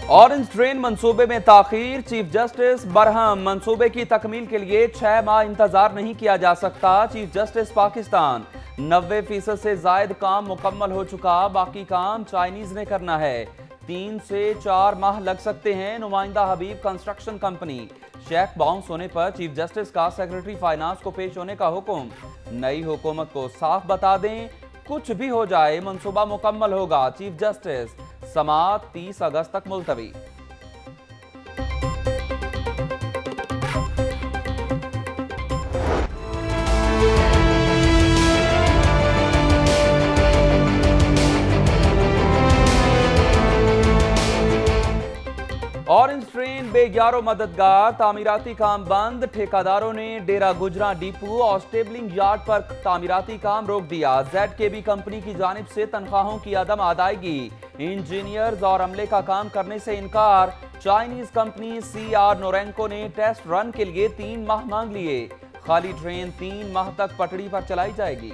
Orange train मंसूबे में ताखीर, chief justice Barham. मंसूबे की तकमील के लिए 6 माह इंतजार नहीं किया जा सकता। Chief justice Pakistan. 90% से जायद काम मुकम्मल हो चुका, बाकी काम चाइनीज ने करना है। 3 से 4 माह लग सकते हैं। नुमाइंदा Habib construction company. Cheque bounce होने पर चीफ जस्टिस का सेक्रेटरी फाइनेंस को पेश होने का हुक्म। नई हुकूमत को साफ बता दें, कुछ भी हो जाए मंसूबा मुकम्मल होगा। Chief justice. समाअत 30 अगस्त तक मुलतवी। ऑरेंज ट्रेन बेग्यारो मददगार, तामीराती काम बंद। ठेकेदारों ने डेरा गुजरा डिपो और स्टेबलिंग यार्ड पर तामीराती काम रोक दिया। ZKB कंपनी की जानिब से तनख्वाहों की अदम अदायगी, इंजीनियर्स और अमले का काम करने से इनकार। चाइनीज कंपनी CR नोरेंको ने टेस्ट रन के लिए 3 माह मांग लिए। खाली ट्रेन 3 माह तक पटड़ी पर चलाई जाएगी।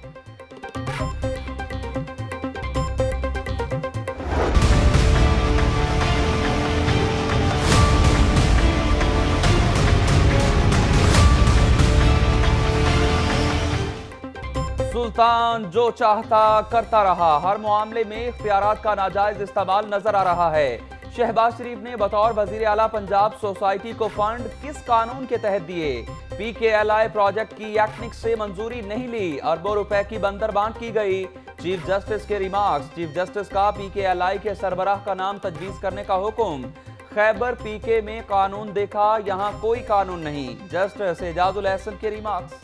सुल्तान जो चाहता करता रहा, हर मामले में इख्तियारात का नाजायज इस्तेमाल नजर आ रहा है। शहबाज शरीफ ने बतौर वजीर आला पंजाब सोसाइटी को फंड किस कानून के तहत दिए? PKLI प्रोजेक्ट की एक्निक से मंजूरी नहीं ली, अरबों रुपए की बंदरबांट की गई। चीफ जस्टिस के रिमार्क्स। चीफ जस्टिस का PKLI के सरबराह का नाम तजवीज करने का हुक्म। खैबर PK में कानून देखा, यहाँ कोई कानून नहीं। जस्टिस एजाजुल एहसन के रिमार्क्स।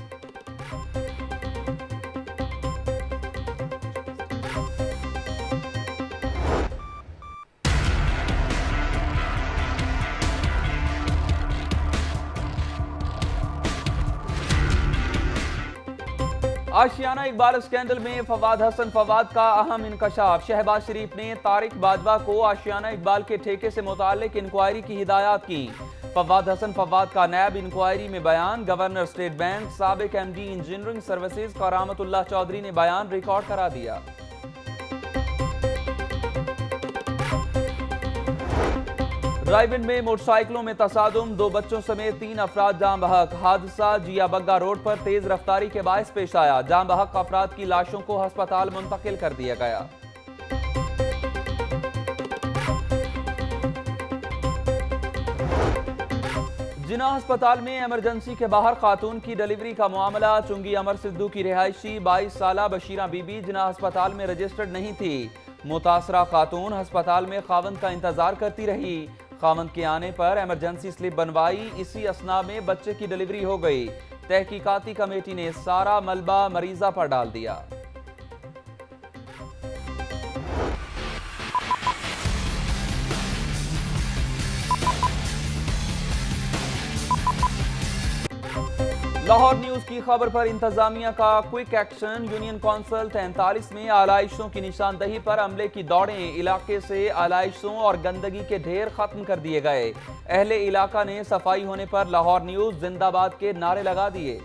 आशियाना इकबाल स्कैंडल में फवाद हसन फवाद का अहम इंकशाफ। शहबाज शरीफ ने तारिक बाजवा को आशियाना इकबाल के ठेके से मुताल्लिक इंक्वायरी की हिदायत की। फवाद हसन फवाद का नैब इंक्वायरी में बयान। गवर्नर स्टेट बैंक साबिक MD engineering services Karamatullah Chaudhry ने बयान रिकॉर्ड करा दिया। ड्राइव-इन में मोटरसाइकिलों में तसादुम, 2 बच्चों समेत 3 अफराद जाम बहक। हादसा जिया बग्गा रोड पर तेज रफ्तारी के बायस पेश आया। जाम बहक अफराद की लाशों को अस्पताल मुंतकिल कर दिया गया। जिना अस्पताल में इमरजेंसी के बाहर खातून की डिलीवरी का मामला। चुंगी अमर सिद्धू की रिहायशी 22 साला बशीरा बीबी जिना अस्पताल में रजिस्टर्ड नहीं थी। मुतासरा खातून अस्पताल में खावंद का इंतजार करती रही। खावंद के आने पर इमरजेंसी स्लिप बनवाई, इसी असना में बच्चे की डिलीवरी हो गई। तहकीकाती कमेटी ने सारा मलबा मरीजा पर डाल दिया। लाहौर न्यूज की खबर पर इंतजामिया का क्विक एक्शन। यूनियन कौंसिल 43 में आलाइशों की निशानदही पर अमले की दौड़ें। इलाके से आलाइशों और गंदगी के ढेर खत्म कर दिए गए। अहले इलाका ने सफाई होने पर लाहौर न्यूज जिंदाबाद के नारे लगा दिए।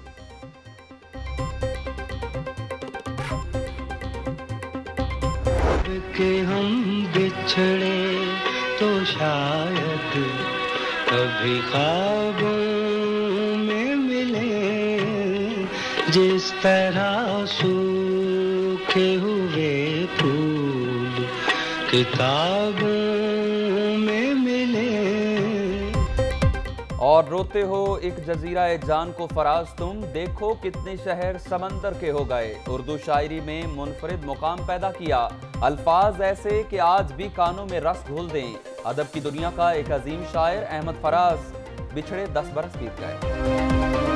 कि हम बिछड़े तो शायद कभी ख्वाबों में मिले, जिस तरह सूखे हुए फूल किताबों में मिले। और रोते हो एक जजीरा जान को फराज तुम, देखो कितने शहर समंदर के हो गए। उर्दू शायरी में मुनफरिद मुकाम पैदा किया। अल्फाज ऐसे कि आज भी कानों में रस घोल दें। अदब की दुनिया का एक अजीम शायर अहमद फराज बिछड़े 10 बरस बीत गए।